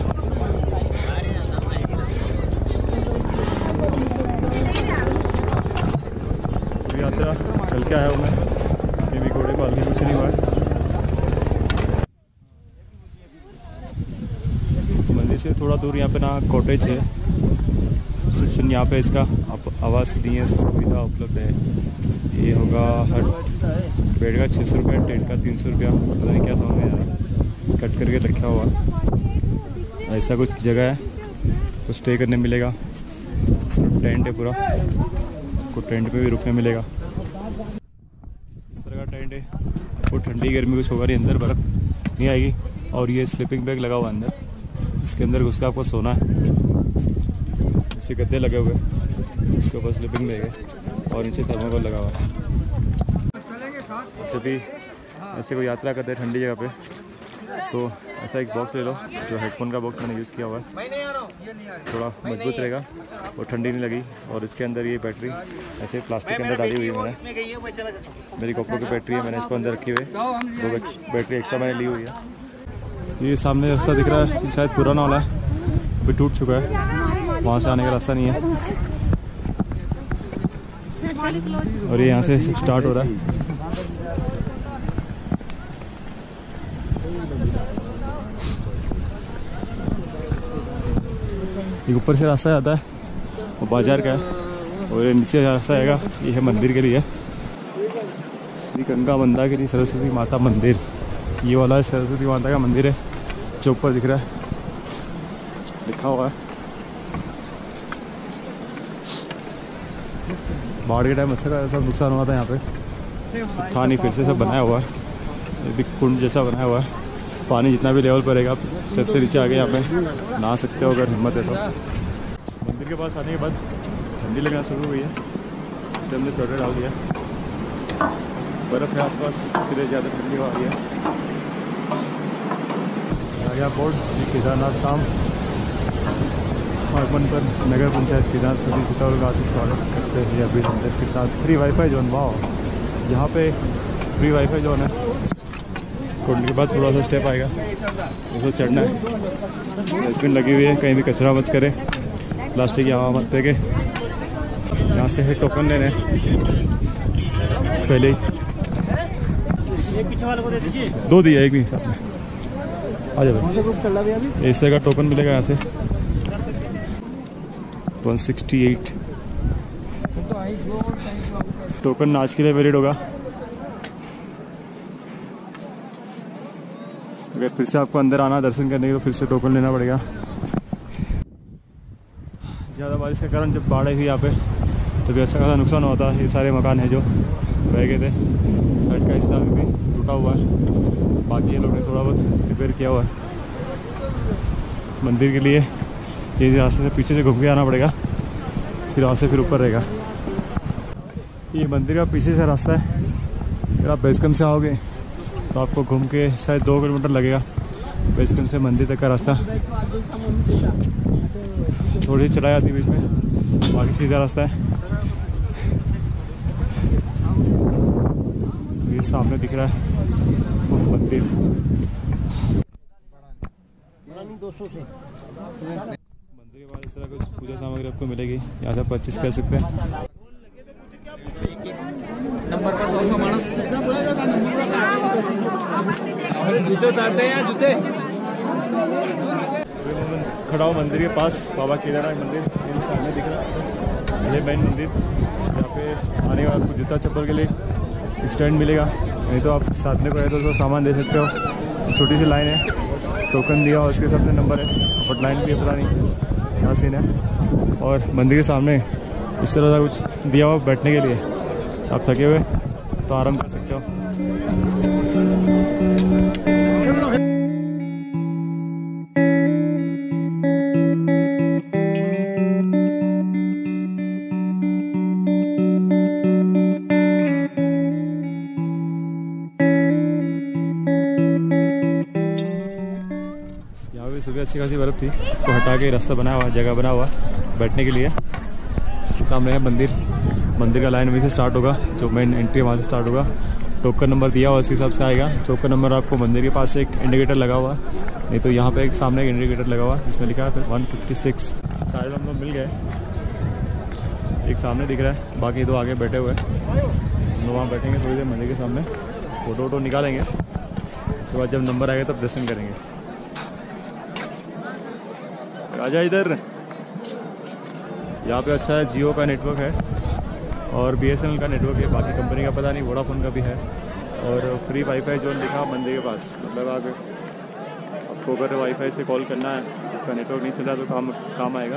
यात्रा चल के आया हूँ मैं, ये भी घोड़े पाल के कुछ नहीं हुआ है। मंदिर से थोड़ा दूर यहाँ पे ना कॉटेज है, रिसेप्शन यहाँ पे इसका आवास नहीं है, सुविधा उपलब्ध है। ये होगा हर बेड का छः सौ रुपये, टेंट का तीन सौ रुपया, पता नहीं क्या समझ में आ रहा है, कट करके रखा हुआ ऐसा कुछ जगह है। तो स्टे करने मिलेगा, टेंट है पूरा, आपको टेंट पे भी रुकने मिलेगा। इस तरह का टेंट है, वो ठंडी गर्मी कुछ होगा नहीं, अंदर बर्फ़ नहीं आएगी। और ये स्लीपिंग बैग लगा हुआ अंदर, इसके अंदर घुस के आपको सोना है। इससे गद्दे लगे हुए, उसके ऊपर स्लीपिंग बैग है और नीचे थर्मोकोल लगा हुआ है। जब भी ऐसे कोई यात्रा करते हैं ठंडी जगह पे, तो ऐसा एक बॉक्स ले लो, जो हेडफोन का बॉक्स मैंने यूज़ किया हुआ है, थोड़ा मजबूत रहेगा और ठंडी नहीं लगी। और इसके अंदर ये बैटरी ऐसे प्लास्टिक के अंदर डाली हुई है मैंने, मेरी गोप्रो की बैटरी है, मैंने इसको अंदर रखी हुई है, दो बैटरी एक्स्ट्रा मैंने ली हुई है। ये सामने रास्ता दिख रहा है, शायद पुराना वाला है, अभी टूट चुका है, वहाँ से आने का रास्ता नहीं है। और ये यहाँ से स्टार्ट हो रहा है। ये ऊपर से रास्ता जाता है, वो बाजार का है, और ये नीचे रास्ता आएगा, ये है मंदिर के लिए, श्री गंगा मंदाकिनी सरस्वती माता मंदिर। ये वाला है सरस्वती माता का मंदिर है, चौक पर दिख रहा है, लिखा हुआ है। बाढ़ के टाइम अच्छा का सब नुकसान हुआ था यहाँ पे, था नहीं, फिर से सब बनाया हुआ है, ये भी कुंड जैसा बनाया हुआ है। पानी जितना भी लेवल पर रहेगा, स्टेप से नीचे आके यहाँ पे नहा सकते हो अगर हिम्मत है तो। मंदिर के पास आने के बाद ठंडी लगना शुरू हुई है, इससे हमने स्वेटर डाल दिया, बर्फ़ है आसपास, इसलिए ज़्यादा ठंडी हो रही है। आ गया बोर्ड, श्री केदारनाथ धाम आगमन पर नगर पंचायत केदार सभी सितारों का आदि स्वागत करते हैं अभी मंदिर के साथ फ्री वाईफाई जोन। वाह, यहाँ पे फ्री वाईफाई जोन है। कुंड के बाद थोड़ा सा स्टेप आएगा, उसको चढ़ना है, डस्टबिन लगी हुई है, कहीं भी कचरा मत करें, प्लास्टिक यहाँ मत फेंके। यहाँ से है टोकन लेने पहले ही, दो दिया एक भी साथ में, आ जाओ। ऐसे का टोकन मिलेगा यहाँ से एक सौ अड़सठ टोकन आज के लिए वैलिड होगा। अगर फिर से आपको अंदर आना दर्शन करने के तो फिर से टोकन लेना पड़ेगा। ज़्यादा बारिश के कारण जब बाढ़ आई थी यहाँ पे तो भी अच्छा खासा नुकसान हुआ था। ये सारे मकान हैं जो बह गए थे, साइड का हिस्सा भी टूटा हुआ है, बाकी ये लोग ने थोड़ा बहुत रिपेयर किया हुआ है। मंदिर के लिए ये रास्ते से पीछे से घूम के आना पड़ेगा, फिर वहाँ से फिर ऊपर रहेगा। ये मंदिर का पीछे से रास्ता है। अगर आप बेस कैंप से आओगे तो आपको घूम के शायद दो किलोमीटर लगेगा बेस कैंप से मंदिर तक का रास्ता। थोड़ी चढ़ाई आती है बीच में, बाकी सीधा रास्ता है। ये सामने दिख रहा है वो मंदिर। मंदिर के बाद इस तरह कुछ पूजा सामग्री आपको मिलेगी, यहाँ से परचेस कर सकते हैं। नंबर पर सौ सौ मानस जूते उतारते हैं जूते। खड़ा हूँ मंदिर के पास, बाबा केदारनाथ मंदिर सामने दिख रहा है। ये मेन मंदिर, यहाँ पे आने के बाद आपको जूता चप्पल के लिए स्टैंड मिलेगा, नहीं तो आप साथ में कोई तो, तो सामान दे सकते हो। छोटी सी लाइन है, टोकन दिया और उसके साथ में नंबर है, बट लाइन भी पता नहीं यहाँ सीन है। और मंदिर के सामने इस तरह का कुछ दिया हुआ बैठने के लिए, आप थके हुए तो आराम कर सकते हो। सुबह अच्छी खासी बर्फ़ थी, उसको हटा के रास्ता बना हुआ, जगह बना हुआ बैठने के लिए। सामने है मंदिर, मंदिर का लाइन वहीं से स्टार्ट होगा, जो मेन एंट्री वहाँ से स्टार्ट होगा। टोकन नंबर दिया हुआ उसके हिसाब से आएगा। टोकन नंबर आपको मंदिर के पास एक इंडिकेटर लगा हुआ, नहीं तो यहाँ पे एक सामने एक इंडिकेटर लगा हुआ जिसमें लिखा है फिर वन फिफ्टी सिक्स। सारे हम लोग मिल गए, एक सामने दिख रहा है, बाकी दो आगे बैठे हुए हैं। हम लोग वहाँ बैठेंगे थोड़ी देर मंदिर के सामने, फ़ोटो वोटो निकालेंगे, उसके बाद जब नंबर आएगा तब दर्शन करेंगे। आजा इधर। यहाँ पे अच्छा है, जियो का नेटवर्क है और बी एस एन एल का नेटवर्क है, बाकी कंपनी का पता नहीं, वोडाफोन का भी है। और फ्री वाईफाई जोन लिखा मंदिर के पास, मतलब आगे आपको अगर वाईफाई से कॉल करना है, उसका नेटवर्क नहीं चल रहा तो काम काम आएगा।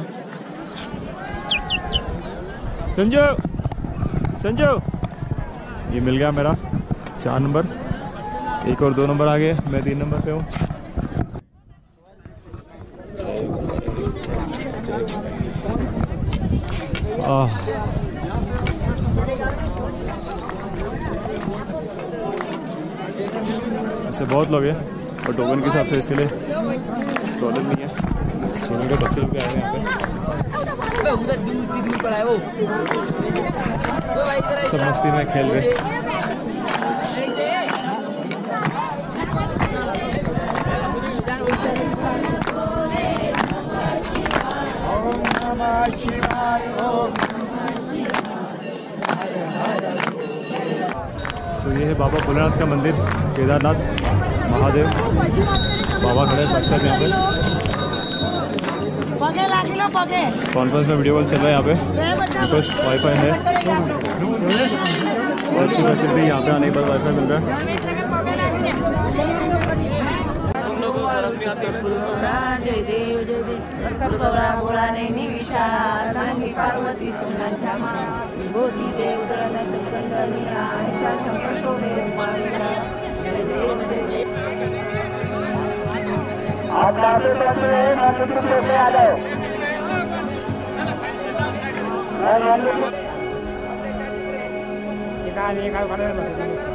संजो संजो ये मिल गया मेरा चार नंबर, एक और दो नंबर आगे, मैं तीन नंबर पे हूँ। ऐसे बहुत लोग हैं और टोकन के हिसाब से इसके लिए प्रॉब्लम नहीं है। छोटे छोटे बच्चे भी आए हैं यहाँ पे, सब मस्ती में खेल रहे। सो ये है बाबा भोलेनाथ का मंदिर, केदारनाथ महादेव बाबा खड़े साक्षात यहाँ पे। कॉन्फ्रेंस में वीडियो कॉल चल रहा है यहाँ पे, बस वाईफाई है और अच्छी फैसिलिटी यहाँ पे आने के बाद वाईफाई मिल रहा है। जय देव जय देव बोला नहीं विशाल नानी पार्वती सोनांच्या विभूती देव दरना शंकरनिया ऐसा शंकर शोभे माळेला जय देव जय आप लासे बंदे मंदिर से आ जाओ। ये का ये का करे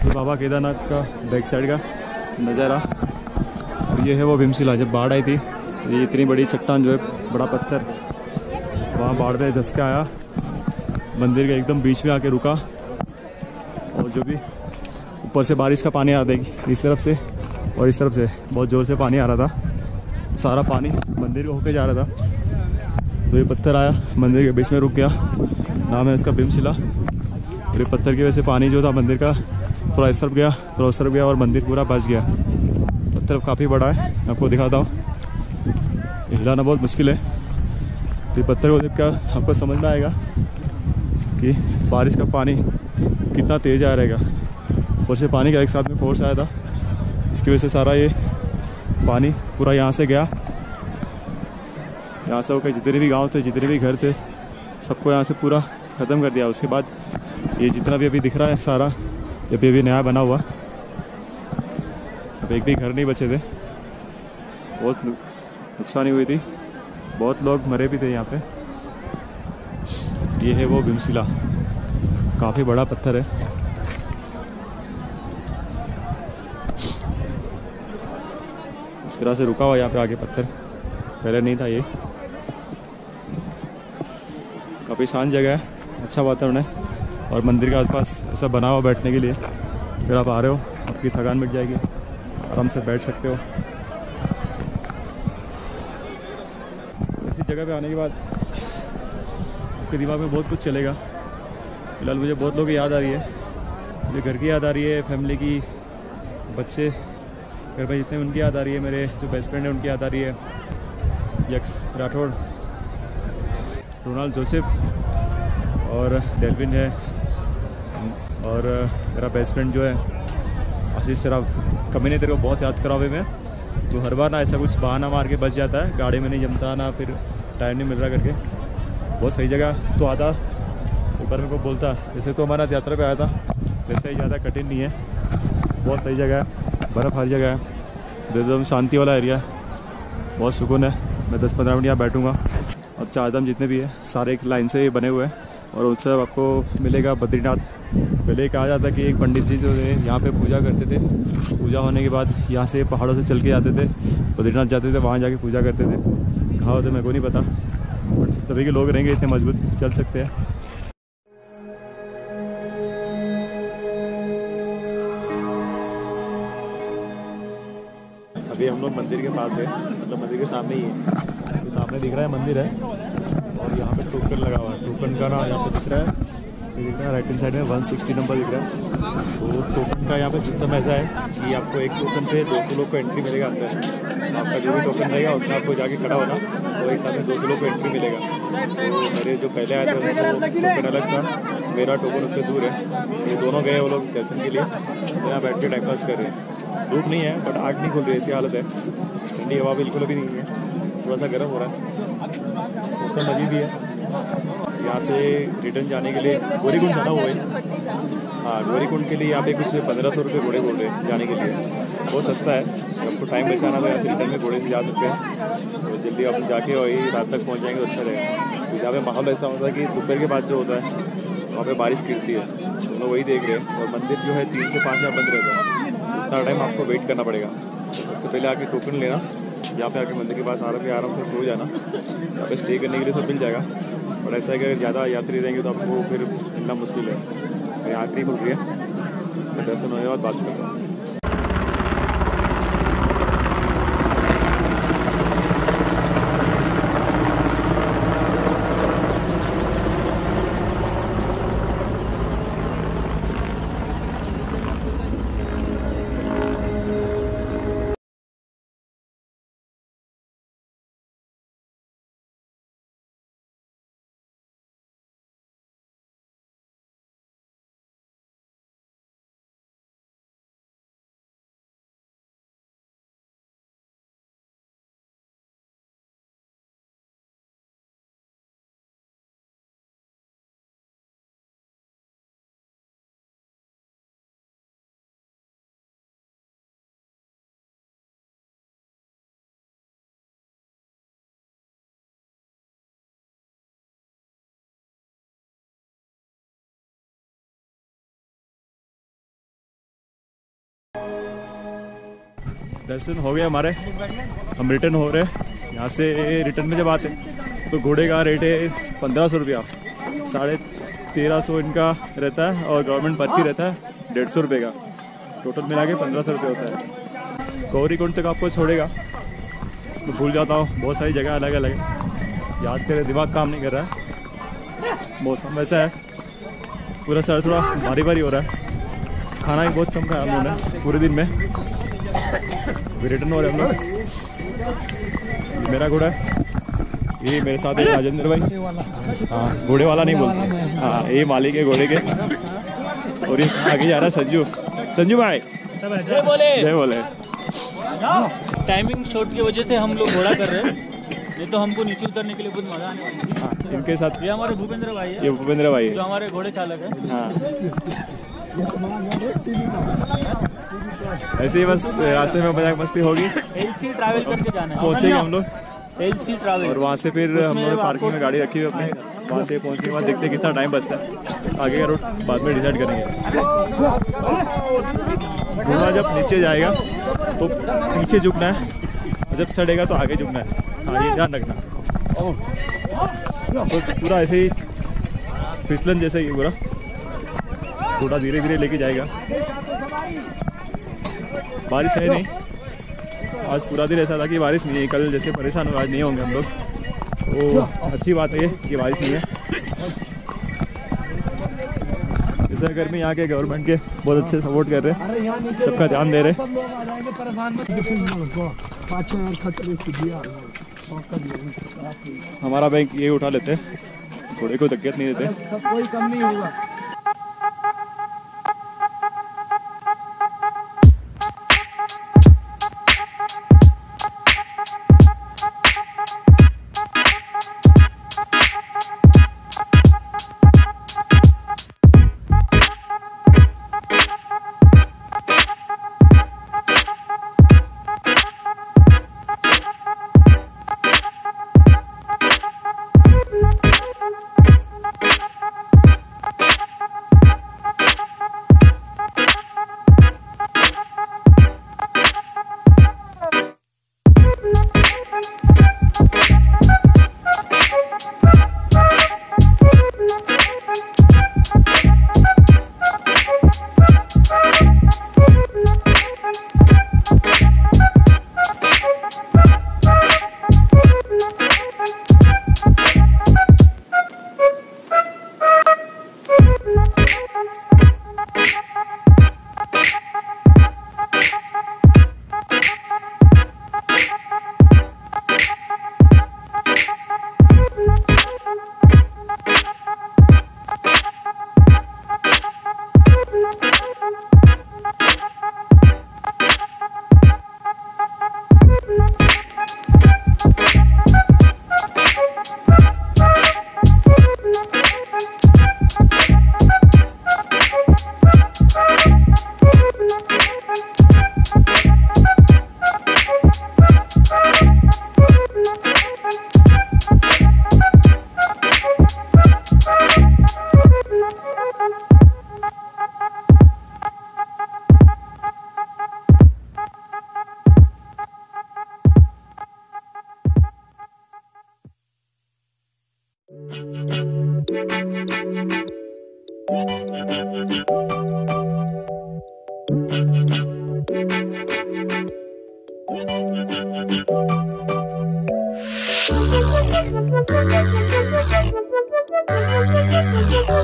तो बाबा केदारनाथ का बैक साइड का नज़ारा। और ये है वो भीमशिला। जब बाढ़ आई थी ये इतनी बड़ी चट्टान जो है, बड़ा पत्थर, वहाँ बाढ़ में धस के आया, मंदिर के एकदम बीच में आके रुका। और जो भी ऊपर से बारिश का पानी आ देगी इस तरफ से और इस तरफ से बहुत ज़ोर से पानी आ रहा था, सारा पानी मंदिर को होके जा रहा था। तो ये पत्थर आया मंदिर के बीच में रुक गया, नाम है इसका भीमशिला। और ये पत्थर की वजह से पानी जो था मंदिर का थोड़ा इस तरफ गया, थोड़ा उस तरफ गया और मंदिर पूरा बच गया। पत्थर काफ़ी बड़ा है, मैं आपको दिखाता हूँ। हिलाना बहुत मुश्किल है। तो ये पत्थर को देख कर आपको समझ में आएगा कि बारिश का पानी कितना तेज़ आ रहेगा। ऊपर से पानी का एक साथ में फोर्स आया था, इसकी वजह से सारा ये पानी पूरा यहाँ से गया, यहाँ से होकर जितने भी गांव थे, जितने भी घर थे, सबको यहाँ से पूरा ख़त्म कर दिया। उसके बाद ये जितना भी अभी दिख रहा है सारा, ये भी अभी नया बना हुआ। अब एक भी घर नहीं बचे थे, बहुत नुकसानी हुई थी, बहुत लोग मरे भी थे यहाँ पे। ये है वो भीमशिला, काफ़ी बड़ा पत्थर है। इस तरह से रुका हुआ यहाँ पे आगे पत्थर, पहले नहीं था ये। काफ़ी शांत जगह है, अच्छा वातावरण है। और मंदिर के आसपास ऐसा बना हुआ बैठने के लिए, अगर आप आ रहे हो आपकी थकान मिट जाएगी, आराम से बैठ सकते हो। ऐसी जगह पे आने के बाद आपके दिमाग में बहुत कुछ चलेगा। फिलहाल मुझे बहुत लोगों की याद आ रही है, मुझे घर की याद आ रही है, फैमिली की, बच्चे घर में जितने उनकी याद आ रही है, मेरे जो बेस्ट फ्रेंड है उनकी याद आ रही है, यक्स राठौड़, रोनाल्ड जोसेफ और डेल्विन है, और मेरा बेस्ट फ्रेंड जो है आशीष शराब। कभी नहीं तेरे को बहुत याद करा हुए मैं, तो हर बार ना ऐसा कुछ बहाना मार के बच जाता है, गाड़ी में नहीं जमता ना, फिर टाइम नहीं मिल रहा करके। बहुत सही जगह तो आता, ऊपर मेरे को बोलता जैसे तो हमारा यात्रा पे आया था, वैसे ही ज़्यादा कठिन नहीं है, बहुत सही जगह है, बर्फ़ हर जगह है, एकदम शांति वाला एरिया है, बहुत सुकून है। मैं दस पंद्रह मिनट यहाँ बैठूँगा। अब चार धाम जितने भी है सारे एक लाइन से बने हुए हैं, और उनसे आपको मिलेगा बद्रीनाथ। पहले कहा जाता कि एक पंडित जी जो है यहाँ पे पूजा करते थे, पूजा होने के बाद यहाँ से पहाड़ों से चल के जाते थे, बद्रीनाथ जाते थे, वहाँ जाके पूजा करते थे। कहाँ होते मेरे को नहीं पता, बट तभी के लोग रहेंगे इतने मजबूत, चल सकते हैं। अभी हम लोग मंदिर के पास है, मतलब मंदिर के सामने ही है, तो सामने दिख रहा है मंदिर है, और यहाँ पे टोकन लगा हुआ है। टोकन का ना यहाँ पे दिख रहा है, ये दिख रहा है राइट हैंड साइड में वन सिक्सटी नंबर दिख रहा है। तो टोकन का यहाँ पे सिस्टम ऐसा है कि आपको एक टोकन पे दो सौ लोग को एंट्री मिलेगा अंदर। आपका जो भी टोकन रहेगा उसमें आपको जाके खड़ा होना, तो एक साथ में दो सौ लोग को एंट्री मिलेगा। तो मेरे जो पहले आए थे उनको टोकन अलग था, मेरा टोकन उससे दूर है, ये दोनों गए वो लोग दर्शन के लिए, तो यहाँ बैठ के टाइम पास कर रहे हैं। धूप नहीं है बट आग नहीं खुल रही, ऐसी हालत है, ठंडी हवा बिल्कुल भी नहीं है, थोड़ा सा गर्म हो रहा है, मौसम अजीब भी है। यहाँ से रिटर्न जाने के लिए गौरी कुंड जाना हुआ है। हाँ, गौरी कुंड के लिए यहाँ पे कुछ पंद्रह सौ रुपये घोड़े बोल रहे हैं जाने के लिए, बहुत सस्ता है। आपको टाइम बचाना तो यहाँ से रिटर्न में घोड़े से जा सकते हैं, तो जल्दी आप जाके वही रात तक पहुँच जाएंगे तो अच्छा रहेगा। तो यहाँ पे माहौल ऐसा होता है कि दोपहर के बाद जो होता है वहाँ पे बारिश गिरती है, तो लोग वही देख रहे हैं। और मंदिर जो है तीन से पाँच हज़ार बंद रहता है, इतना टाइम आपको वेट करना पड़ेगा। सबसे पहले आके टोकन लेना, यहाँ पे आके मंदिर के पास आराम के आराम से सो जाना, यहाँ पे स्टे करने के लिए सब मिल जाएगा। और ऐसा है कि अगर ज़्यादा यात्री रहेंगे तो आपको फिर मिलना मुश्किल है। मेरी आखिरी खुल रही है, मैं दर्शन होने के बाद बात करता हूँ। दर्शन हो गए हमारे, हम रिटर्न हो रहे हैं। यहाँ से रिटर्न में जब आते तो घोड़े का रेट है पंद्रह सौ रुपया, साढ़े तेरह सौ इनका रहता है और गवर्नमेंट पर्ची रहता है डेढ़ सौ रुपये का, टोटल मिला के पंद्रह सौ रुपये होता है। गौरी कुंड तक आपको छोड़ेगा, तो भूल जाता हूँ, बहुत सारी जगह अलग अलग है, याद करे दिमाग काम नहीं कर रहा है। मौसम वैसा है, पूरा सर थोड़ा भारी भारी हो रहा है, खाना भी बहुत कम खाया हम लोगों ने पूरे दिन में। रिटर्न हो रहे हम लोग। ये मेरा घोड़ा है, ये मेरे साथ है राजेंद्र भाई, हाँ घोड़े वाला नहीं बोलते, हाँ ये मालिक है घोड़े के। और ये आगे जा रहा है संजू, संजू भाई जय बोले जय बोले। टाइमिंग शॉर्ट की वजह से हम लोग घोड़ा कर रहे हैं, नहीं तो हमको नीचे उतरने के लिए बहुत मजा आने वाला है। हाँ इनके साथ ये हमारे भूपेंद्र भाई है, ये भूपेंद्र भाई है जो हमारे घोड़े चालक है। हाँ ऐसे ही बस रास्ते में मजाक मस्ती होगी, एलसी ट्रैवल करके जाना है, पहुँचेंगे हम लोग एलसी ट्रैवल। और वहाँ से फिर हम लोगों ने पार्किंग में गाड़ी रखी हुई अपनी, वहाँ से पहुँचने के बाद देखते हैं कितना टाइम बचता है, आगे का रूट बाद में डिसाइड करेंगे। घोड़ा जब नीचे जाएगा तो नीचे झुकना है, जब चढ़ेगा तो आगे झुकना है, हाँ ये ध्यान रखना। तो पूरा ऐसे ही फिसलन जैसे ही पूरा थोड़ा धीरे धीरे लेके जाएगा। बारिश है नहीं, आज पूरा दिन ऐसा था कि बारिश नहीं है, कल जैसे परेशान हो आज नहीं होंगे हम लोग, तो अच्छी बात है कि बारिश नहीं है। जैसे गर्मी यहाँ के गवर्नमेंट के बहुत अच्छे सपोर्ट कर रहे हैं, सबका ध्यान दे रहे हैं। हमारा बैंक ये उठा लेते हैं, घोड़े को दिक्कत नहीं देते, कोई कम नहीं होगा। Thank you.